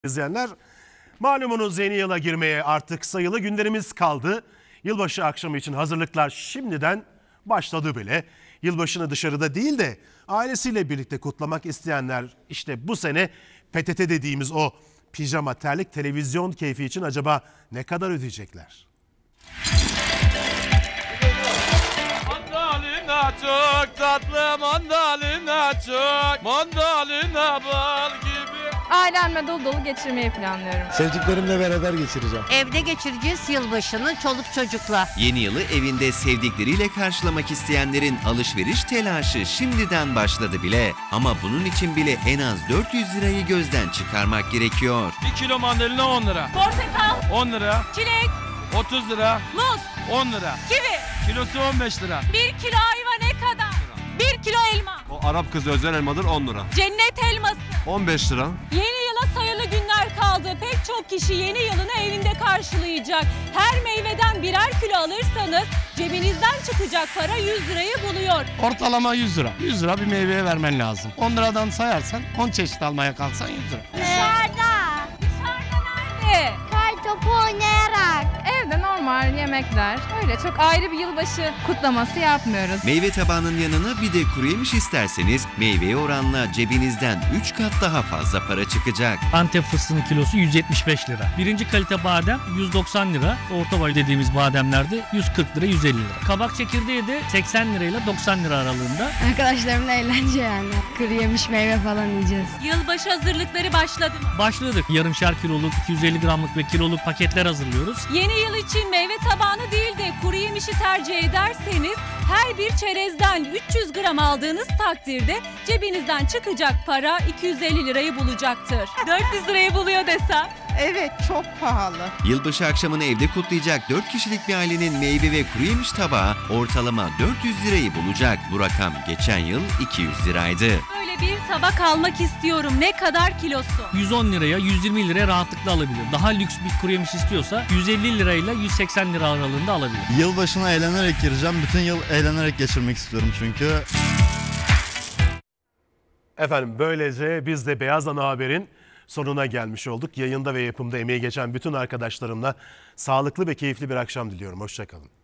İzleyenler, malumunuz yeni yıla girmeye artık sayılı günlerimiz kaldı. Yılbaşı akşamı için hazırlıklar şimdiden başladı bile. Yılbaşını dışarıda değil de ailesiyle birlikte kutlamak isteyenler işte bu sene PTT dediğimiz o pijama terlik televizyon keyfi için acaba ne kadar ödeyecekler? Mandalina çok tatlı, mandalina çok, mandalina bal gibi. Ailemle dolu dolu geçirmeyi planlıyorum. Sevdiklerimle beraber geçireceğim. Evde geçireceğiz yılbaşını çoluk çocukla. Yeni yılı evinde sevdikleriyle karşılamak isteyenlerin alışveriş telaşı şimdiden başladı bile. Ama bunun için bile en az 400 lirayı gözden çıkarmak gerekiyor. 1 kilo mandalina 10 lira. Portakal, 10 lira. çilek, 30 lira. muz, 10 lira. kivi, Kilosu 15 lira. 1 kilo ayva ne kadar? 1 kilo elma, O Arap kızı özel elmadır 10 lira. cennet elması. 15 lira. Yeni yıla sayılı günler kaldı. Pek çok kişi yeni yılını evinde karşılayacak. Her meyveden birer kilo alırsanız cebinizden çıkacak para 100 lirayı buluyor. Ortalama 100 lira. 100 lira bir meyveye vermen lazım. 10 liradan sayarsan 10 çeşit almaya kalksan 100 lira. Dışarıda nerede? Kay topu oynayarak. Evde normal yemekler. Öyle çok ayrı bir yılbaşı kutlaması yapmıyoruz. Meyve tabağının yanına bir de kuru yemiş isterseniz meyveye oranla cebinizden 3 kat daha fazla para çıkacak. Antep fıstığının kilosu 175 lira. Birinci kalite badem 190 lira. Orta boy dediğimiz bademlerde 140 lira 150 lira. Kabak çekirdeği de 80 lirayla 90 lira aralığında. Arkadaşlarımla eğlence yani. Kuru yemiş meyve falan yiyeceğiz. Yılbaşı hazırlıkları başladı mı? Başladık. Yarımşar kiloluk, 250 gramlık ve kiloluk paketler hazırlıyoruz. Yeni yıl için meyve tabağını değil de kuru yemişi tercih ederseniz her bir çerezden 300 gram aldığınız takdirde cebinizden çıkacak para 250 lirayı bulacaktır. 400 lirayı buluyor desem. Evet, çok pahalı. Yılbaşı akşamını evde kutlayacak 4 kişilik bir ailenin meyve ve kuru yemiş tabağı ortalama 400 lirayı bulacak. Bu rakam geçen yıl 200 liraydı. Böyle bir tabak almak istiyorum. Ne kadar kilosu? 110 liraya, 120 liraya rahatlıkla alabilir. Daha lüks bir kuru yemiş istiyorsa 150 lirayla 180 lira aralığında alabilir. Yılbaşına eğlenerek gireceğim. Bütün yıl eğlenerek geçirmek istiyorum çünkü. Efendim böylece biz de Beyaz Ana Haber'in sonuna gelmiş olduk. Yayında ve yapımda emeği geçen bütün arkadaşlarımla sağlıklı ve keyifli bir akşam diliyorum. Hoşça kalın.